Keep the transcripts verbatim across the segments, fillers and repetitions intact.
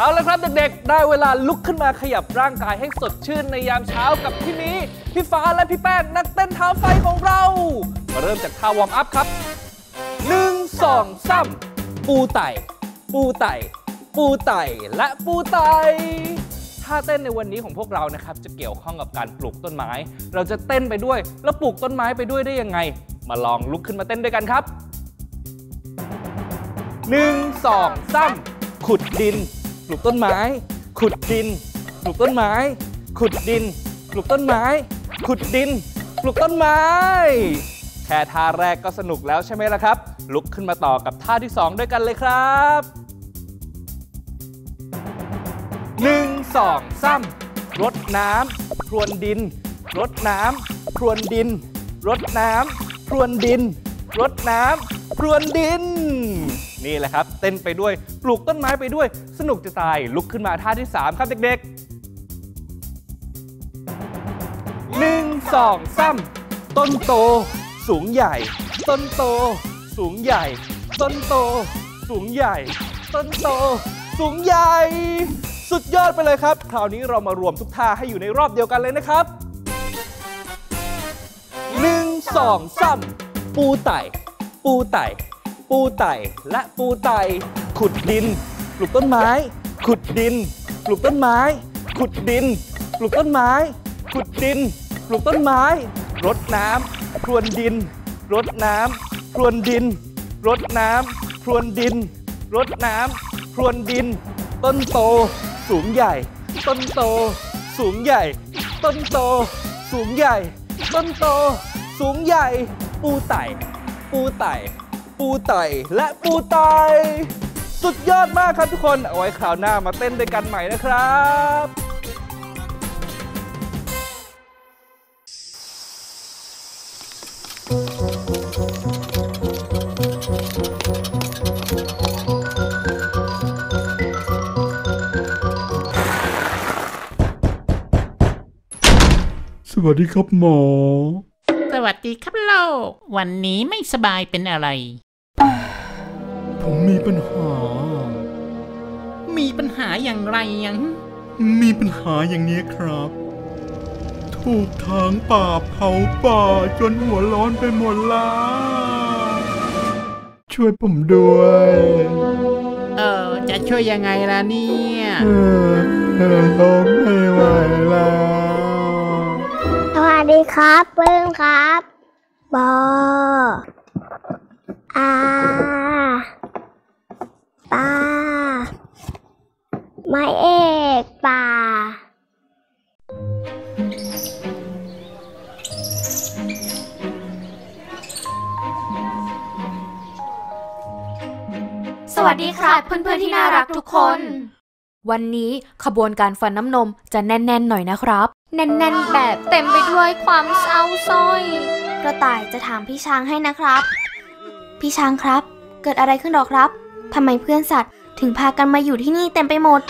เอาละครับเด็กๆได้เวลาลุกขึ้นมาขยับร่างกายให้สดชื่นในยามเช้ากับพี่มีพี่ฟ้าและพี่แป้งนักเต้นเท้าไฟของเรามาเริ่มจากท่าวอร์มอัพครับหนึ่งสองสามปูไต่ปูไต่ปูไต่และปูไต่ท่าเต้นในวันนี้ของพวกเรานะครับจะเกี่ยวข้องกับการปลูกต้นไม้เราจะเต้นไปด้วยแล้วปลูกต้นไม้ไปด้วยได้ยังไงมาลองลุกขึ้นมาเต้นด้วยกันครับหนึ่งสองสามขุดดินปลูกต้นไม้ขุดดินปลูกต้นไม้ขุดดินปลูกต้นไม้ขุดดินปลูกต้นไม้แค่ท่าแรกก็สนุกแล้วใช่ไหมล่ะครับลุกขึ้นมาต่อกับท่าที่สองด้วยกันเลยครับหนึ่งสองสามรดน้ำพรวนดินรดน้ำพรวนดินรดน้ำพรวนดินรดน้ำพรวนดินนี่แหละครับเต้นไปด้วยปลูกต้นไม้ไปด้วยสนุกจะตายลุกขึ้นมาท่าที่สามครับเด็กๆหนึ่งสองสามต้นโตสูงใหญ่ต้นโตสูงใหญ่ต้นโตสูงใหญ่ต้นโตสูงใหญ่สุดยอดไปเลยครับคราวนี้เรามารวมทุกท่าให้อยู่ในรอบเดียวกันเลยนะครับหนึ่งสองสามปูไต่ปูไต่ปูไต่และปูไต่ขุดดินปลูกต้นไม้ขุดดินปลูกต้นไม้ขุดดินปลูกต้นไม้ขุดดินปลูกต้นไม้รดน้ำพรวนดินรดน้ำพรวนดินรดน้ำพรวนดินรดน้ำพรวนดินต้นโตสูงใหญ่ต้นโตสูงใหญ่ต้นโตสูงใหญ่ต้นโตสูงใหญ่ปูไต่ปูไต่ปูไต่และปูไต่สุดยอดมากครับทุกคนเอาไว้คราวหน้ามาเต้นด้วยกันใหม่นะครับสวัสดีครับหมอสวัสดีครับโลกวันนี้ไม่สบายเป็นอะไรผมมีปัญหามีปัญหาอย่างไรยังมีปัญหาอย่างนี้ครับถูกทางป่าเผาป่าจนหัวร้อนไปหมดแล้วช่วยผมด้วยเออจะช่วยยังไงล่ะเนี่ยเออเออร้องไม่ไหวแล้วสวัสดีครับเปิ้ลครับบออาปาไม้เอกป่าสวัสดีค่ะเพื่อนๆที่น่ารักทุกคนวันนี้ขบวนการฟันน้ำนมจะแน่นๆหน่อยนะครับแน่นๆแบบเต็มไปด้วยความเศร้าส้อยกระต่ายจะถามพี่ช้างให้นะครับพี่ช้างครับเกิดอะไรขึ้นหรอครับทำไมเพื่อนสัตว์ถึงพากันมาอยู่ที่นี่เต็มไปหมด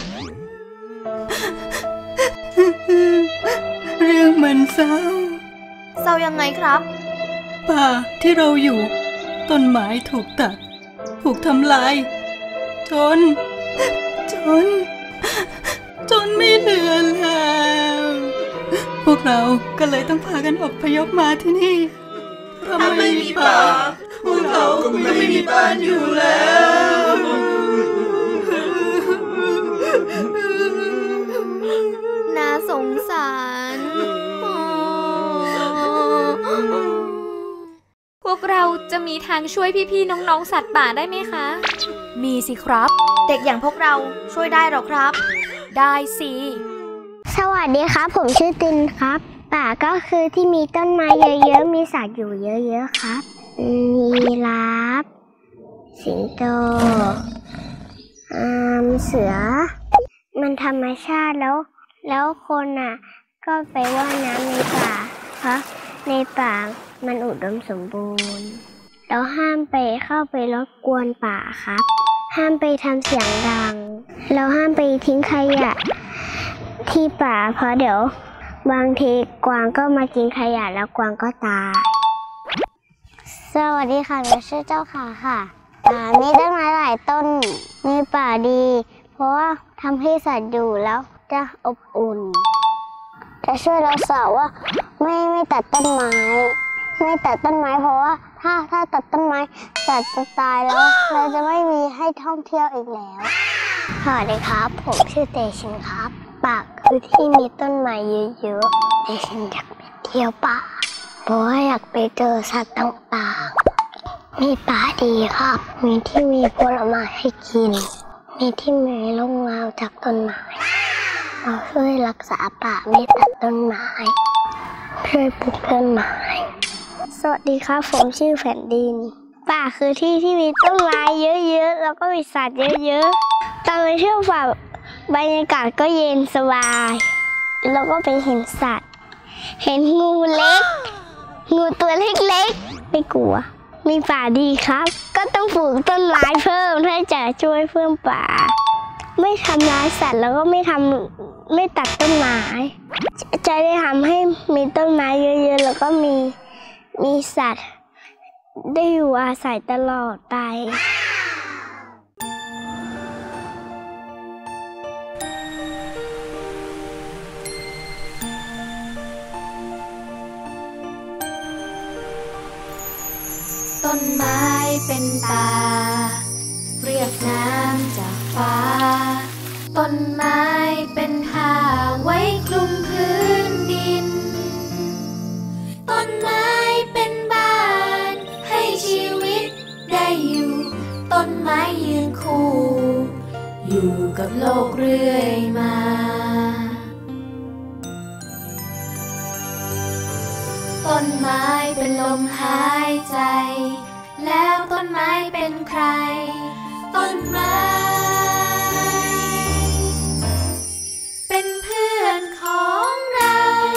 เรื่องมันเศร้าเศร้ายังไงครับป่าที่เราอยู่ต้นไม้ถูกตัดถูกทำลายจนจนจนไม่เหลือแล้วพวกเราก็เลยต้องพากันอพยพมาที่นี่ถ้าไม่มีป่าพวกเราก็ไม่มีบ้านอยู่แล้วน่าสงสารพวกเราจะมีทางช่วยพี่ๆน้องๆสัตว์ป่าได้ไหมคะมีสิครับเด็กอย่างพวกเราช่วยได้หรอครับได้สิสวัสดีครับผมชื่อตินครับป่าก็คือที่มีต้นไม้เยอะๆมีสัตว์อยู่เยอะๆครับยีราฟสิงโตเสือมันธรรมชาติแล้วแล้วคนอ่ะก็ไปว่ายน้ำในป่าเพราะในป่ามันอุดมสมบูรณ์แล้วห้ามไปเข้าไปรบกวนป่าครับห้ามไปทำเสียงดังแล้วห้ามไปทิ้งขยะที่ป่าเพราะเดี๋ยวบางทีกวางก็มากินขยะแล้วกวางก็ตายสวัสดีค่ะหนูชื่อเจ้าขาค่ะป่ามีต้นไม้หลายต้นมีป่าดีเพราะว่าทำให้สัตว์อยู่แล้วจะอบอุ่นจะช่วยเราสอนว่าไม่ไม่ตัดต้นไม้ไม่ตัดต้นไม้เพราะว่าถ้าถ้าตัดต้นไม้สัตว์จะตายแล้วเราจะไม่มีให้ท่องเที่ยวอีกแล้วสวัสดีครับผมชื่อเตชินครับป่าคือที่มีต้นไม้เยอะๆเตชินอยากไปเที่ยวป่าเพราะว่าอยากไปเจอสัตว์ต่างๆมีป่าดีครับมีที่มีผลไม้ให้กินมีที่มีร่มเงาจากต้นไม้เราช่วยรักษาป่าไม่ตัดต้นไม้ช่วยปลูกต้นไม้สวัสดีครับผมชื่อแผ่นดินป่าคือที่ที่มีต้นไม้เยอะๆแล้วก็มีสัตว์เยอะๆตอนไปเที่ยวป่าบรรยากาศก็เย็นสบายแล้วก็ไปเห็นสัตว์เห็นงูเล็กงูตัวเล็กๆไม่กลัวมีป่าดีครับก็ต้องปลูกต้นไม้เพิ่มเพื่อจะช่วยเพิ่มป่าไม่ทำร้ายสัตว์แล้วก็ไม่ทำไม่ตัดต้นไม้จะได้ทำให้มีต้นไม้เยอะๆแล้วก็มีมีสัตว์ได้อยู่อาศัยตลอดไปต้นไม้เป็นตาเรียกน้ำจากฟ้าต้นไม้เป็นผ้าไว้คลุมพื้นดินต้นไม้เป็นบ้านให้ชีวิตได้อยู่ต้นไม้ยืนคู่อยู่กับโลกเรื่อยมาต้นไม้เป็นลมหายใจแล้วต้นไม้เป็นใครต้นไม้เป็นเพื่อนของเรา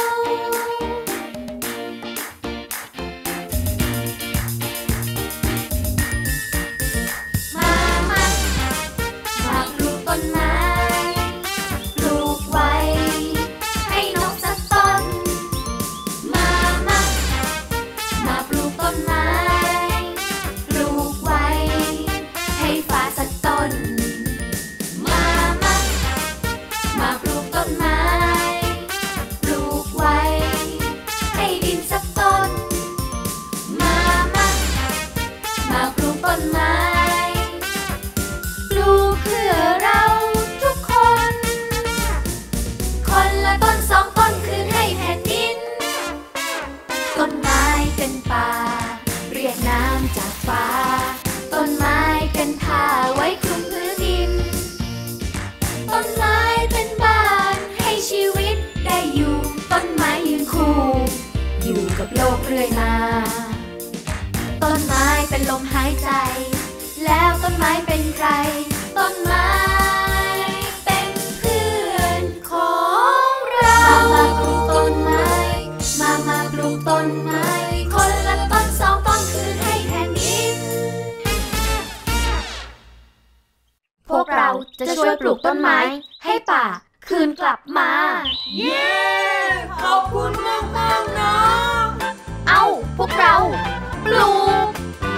มามามาปลูกต้นไม้ปลูกไว้ให้นกสักต้นมามามาปลูกต้นไม้ปลูกไว้ให้ฟ้าสักต้นมามามาปลูกต้นไม้ปลูกไว้ให้ดินสักต้นมามามาปลูกต้นไม้ปลูกเพื่อเราทุกคนคนละต้นสองต้นคืนให้แผ่นดินต้นไม้เป็นป่าเรียกน้ำจากฟ้าต้นไม้เป็นผ้าไว้คลุมพื้นดินต้นไม้เป็นบ้านให้ชีวิตได้อยู่ต้นไม้ยืนคู่อยู่กับโลกเรื่อยมาต้นไม้เป็นลมหายใจแล้วต้นไม้เป็นใครต้นไม้เป็นเพื่อนของเรามาปลูกต้นไม้มามาปลูกต้นไม้คนละต้นสองต้นคืนให้แผ่นดินพวกเราจะช่วยปลูกต้นไม้ให้ป่าคืนกลับมาเย้ขอบคุณมากมากนะเอ้าพวกเราปลูก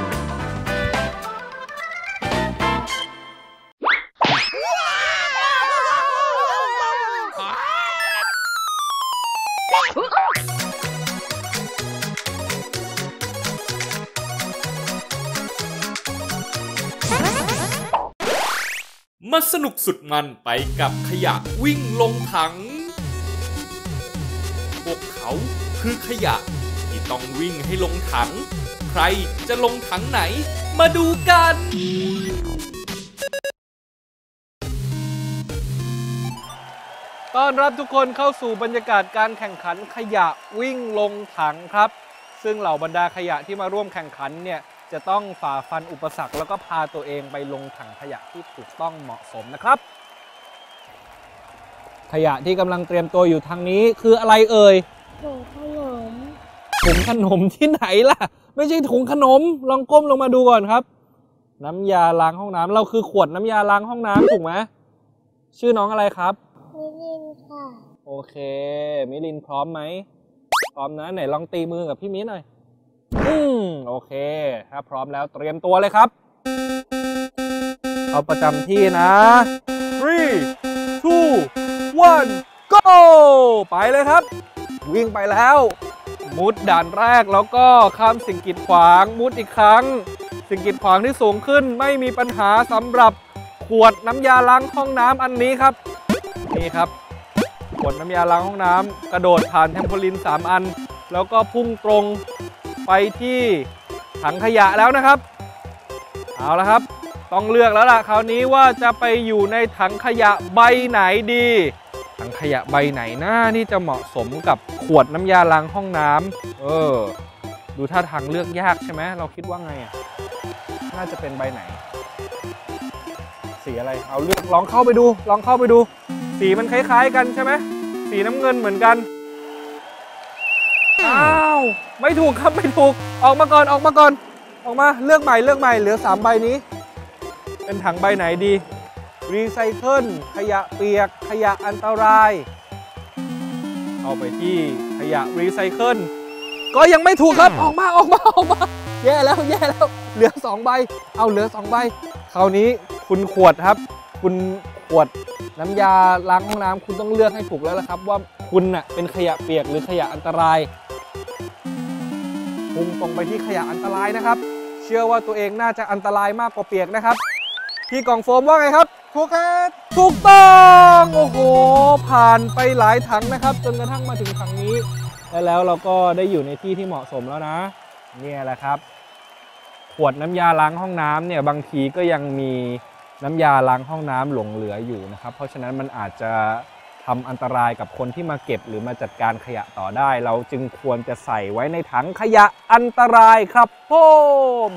มาสนุกสุดมันไปกับขยะวิ่งลงถังพวกเขาคือขยะที่ต้องวิ่งให้ลงถังใครจะลงถังไหนมาดูกันต้อนรับทุกคนเข้าสู่บรรยากาศการแข่งขันขยะวิ่งลงถังครับซึ่งเหล่าบรรดาขยะที่มาร่วมแข่งขันเนี่ยจะต้องฝ่าฟันอุปสรรคแล้วก็พาตัวเองไปลงถังขยะที่ถูกต้องเหมาะสมนะครับขยะที่กำลังเตรียมตัวอยู่ทางนี้คืออะไรเอ่ยถุงขนมถุงขนมที่ไหนล่ะไม่ใช่ถุงขนมลองก้มลงมาดูก่อนครับน้ำยาล้างห้องน้ำเราคือขวดน้ำยาล้างห้องน้ำถูกไหมชื่อน้องอะไรครับมิลินค่ะโอเคมิลินพร้อมไหมพร้อมนะไหนลองตีมือกับพี่มิ้นหน่อยอืมโอเคถ้าพร้อมแล้วเตรียมตัวเลยครับเอาประจำที่นะ three one go ไปเลยครับวิ่งไปแล้วมุดด่านแรกแล้วก็ข้ามสิ่งกีดขวางมุดอีกครั้งสิ่งกีดขวางที่สูงขึ้นไม่มีปัญหาสำหรับขวดน้ำยาล้างห้องน้ำอันนี้ครับนี่ครับขวดน้ำยาล้างห้องน้ำกระโดดผ่านเทมโพลินสามอันแล้วก็พุ่งตรงไปที่ถังขยะแล้วนะครับเอาละครับต้องเลือกแล้วล่ะคราวนี้ว่าจะไปอยู่ในถังขยะใบไหนดีถังขยะใบไหนน่าที่จะเหมาะสมกับขวดน้ำยาล้างห้องน้ำเออดูท่าทางเลือกยากใช่ไหมเราคิดว่าไงอ่ะน่าจะเป็นใบไหนสีอะไรเอาเลือกลองเข้าไปดูลองเข้าไปดูสีมันคล้ายๆกันใช่ไหมสีน้ำเงินเหมือนกันอ้าวไม่ถูกครับไม่ถูกออกมาก่อนออกมาก่อนออกมาเลือกใหม่เลือกใหม่เหลือสามใบนี้เป็นถังใบไหนดีรีไซเคิลขยะเปียกขยะอันตรายเอาไปที่ขยะรีไซเคิลก็ยังไม่ถูกครับออกมาออกมาออกมาแย่แล้วแย่แล้วเหลือสองใบเอาเหลือสองใบคราวนี้คุณขวดครับคุณขวดน้ำยาล้างห้องน้ำคุณต้องเลือกให้ถูกแล้วละครับว่าคุณน่ะเป็นขยะเปียกหรือขยะอันตรายพุ่งตรงไปที่ขยะอันตรายนะครับเชื่อว่าตัวเองน่าจะอันตรายมากกว่าเปียกนะครับพี่กล่องโฟมว่าไงครับถูกครับถูกต้องโอ้โหผ่านไปหลายถังนะครับจนกระทั่งมาถึงถังนี้และแล้วเราก็ได้อยู่ในที่ที่เหมาะสมแล้วนะนี่แหละครับขวดน้ำยาล้างห้องน้ำเนี่ยบางทีก็ยังมีน้ำยาล้างห้องน้ำหลงเหลืออยู่นะครับเพราะฉะนั้นมันอาจจะทำอันตรายกับคนที่มาเก็บหรือมาจัดการขยะต่อได้เราจึงควรจะใส่ไว้ในถังขยะอันตรายครับผม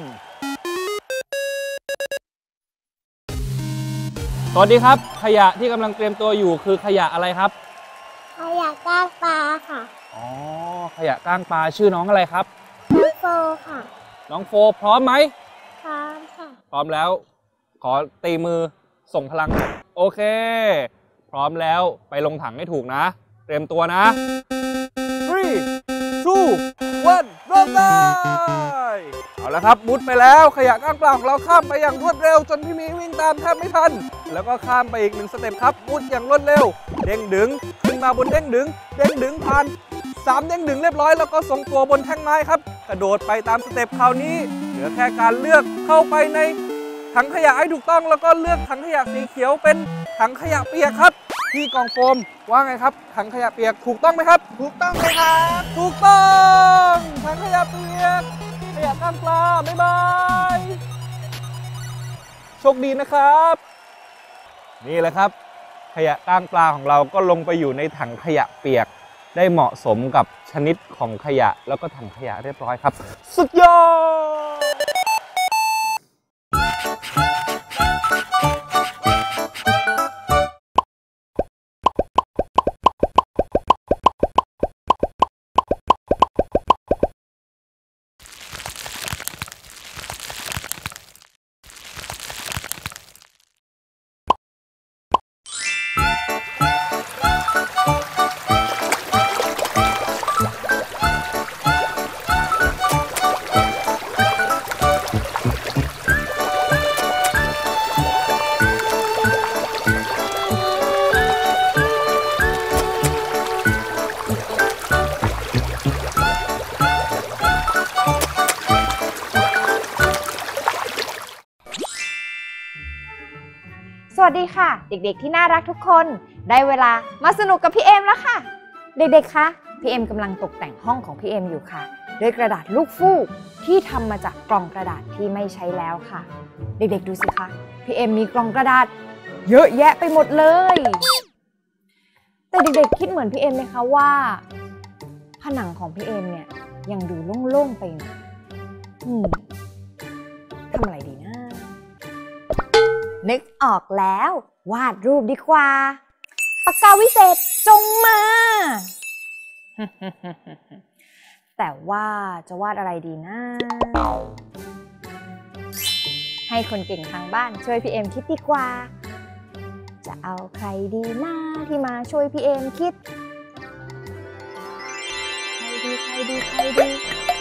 สวัสดีครับขยะที่กำลังเตรียมตัวอยู่คือขยะอะไรครับขยะก้างปลาค่ะอ๋อขยะก้างปลาชื่อน้องอะไรครับน้องโฟค่ะน้องโฟพร้อมไหมพร้อมค่ะพร้อมแล้วขอตีมือส่งพลังโอเคพร้อมแล้วไปลงถังให้ถูกนะเตรียมตัวนะสาม สอง หนึ่ง เริ่มได้เอาละครับมุดไปแล้วขยะก้างปลาของเราข้ามไปอย่างรวดเร็วจนพี่มีวิ่งตามแทบไม่ทันแล้วก็ข้ามไปอีกหนึ่งสเต็ปครับมุดอย่างรวดเร็วเด้งดึงขึ้นมาบนเด้งดึงเด้งดึงผ่านสามเด้งดึงเรียบร้อยแล้วก็ทรงตัวบนแท่งไม้ครับกระโดดไปตามสเต็ปคราวนี้เหลือแค่การเลือกเข้าไปในถังขยะให้ถูกต้องแล้วก็เลือกถังขยะสีเขียวเป็นถังขยะเปียกครับที่กองโฟมว่าไงครับถังขยะเปียกถูกต้องไหมครับถูกต้องเลยครับถูกต้องถังขยะเปียกขยะก้างปลาบ๊ายบายโชคดีนะครับนี่แหละครับขยะก้างปลาของเราก็ลงไปอยู่ในถังขยะเปียกได้เหมาะสมกับชนิดของขยะแล้วก็ถังขยะเรียบร้อยครับสุดยอดสวัสดีค่ะเด็กๆที่น่ารักทุกคนได้เวลามาสนุกกับพี่เอ็มแล้วค่ะเด็กๆคะพี่เอ็มกำลังตกแต่งห้องของพี่เอ็มอยู่ค่ะด้วยกระดาษลูกฟูกที่ทำมาจากกล่องกระดาษที่ไม่ใช้แล้วค่ะเด็กๆดูสิคะพี่เอ็มมีกล่องกระดาษเยอะแยะไปหมดเลยแต่เด็กๆคิดเหมือนพี่เอ็มไหมคะว่าผนังของพี่เอ็มเนี่ยยังดูโล่งๆไปหน่อยอืมทำอะไรดีนะนึกออกแล้ววาดรูปดีกว่าปากกาวิเศษจงมา แต่ว่าจะวาดอะไรดีนะให้คนเก่งทางบ้านช่วยพี่เอ็มคิดดีกว่าจะเอาใครดีนะที่มาช่วยพี่เอ็มคิดใครดีใครดีใครดี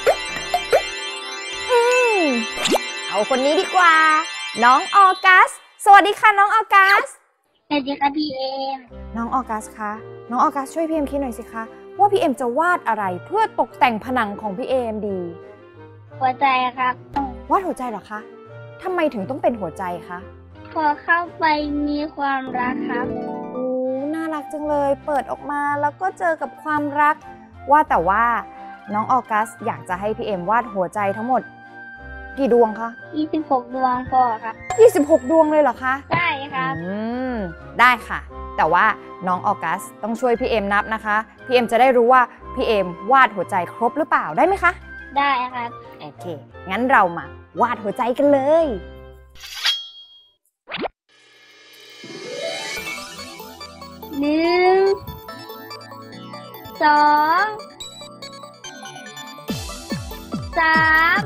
อืมเอาคนนี้ดีกว่าน้องออกัสสวัสดีค่ะน้องออกัสสวัสดีค่ะพี่เอมน้องออกัสคะน้องออกัสช่วยพี่เอมคิดหน่อยสิคะว่าพี่เอมจะวาดอะไรเพื่อตกแต่งผนังของพี่เอมดีหัวใจครับวาดหัวใจเหรอคะทำไมถึงต้องเป็นหัวใจคะพอเข้าไปมีความรักครับโอ้น่ารักจังเลยเปิดออกมาแล้วก็เจอกับความรักว่าแต่ว่าน้องออกัสอยากจะให้พี่เอมวาดหัวใจทั้งหมดกี่ดวงคะยี่สิบหกดวงพอครับยี่สิบหกดวงเลยเหรอคะได้ครับอืมได้ค่ะแต่ว่าน้องออกัสต้องช่วยพี่เอมนับนะคะพี่เอมจะได้รู้ว่าพี่เอมวาดหัวใจครบหรือเปล่าได้ไหมคะได้ครับโอเคงั้นเรามาวาดหัวใจกันเลยหนึ่งสองสาม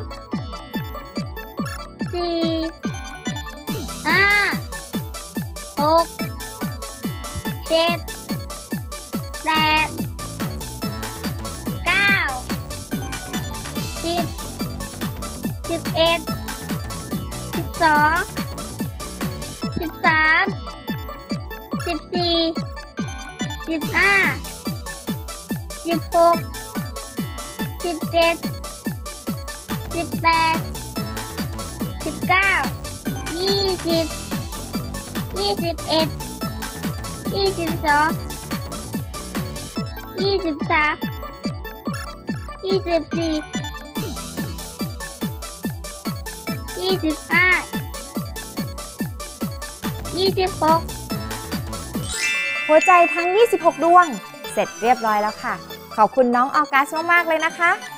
สี่ห้าหกเจ็ดแปดเก้าสิบสิบเอ็ดสิบสองสิบสามสิบสี่สิบห้าสิบหกสิบเจ็ดสิบแปดสิบเก้ายี่สิบยี่สิบเอ็ดยี่สิบสองยี่สิบสามยี่สิบสี่ยี่สิบห้ายี่สิบหกหัวใจทั้งยี่สิบหกดวงเสร็จเรียบร้อยแล้วค่ะขอบคุณน้องออกัสมากๆเลยนะคะ